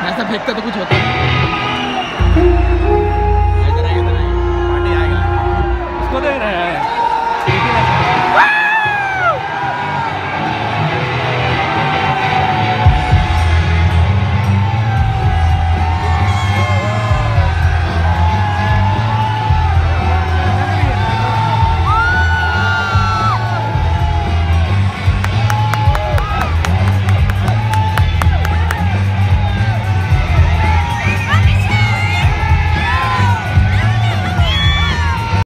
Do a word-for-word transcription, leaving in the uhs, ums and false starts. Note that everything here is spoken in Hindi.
ऐसा फेंकता तो कुछ होता नहीं। इधर आए, इधर आए, पार्टी आएगा, उसको देख रहे हैं।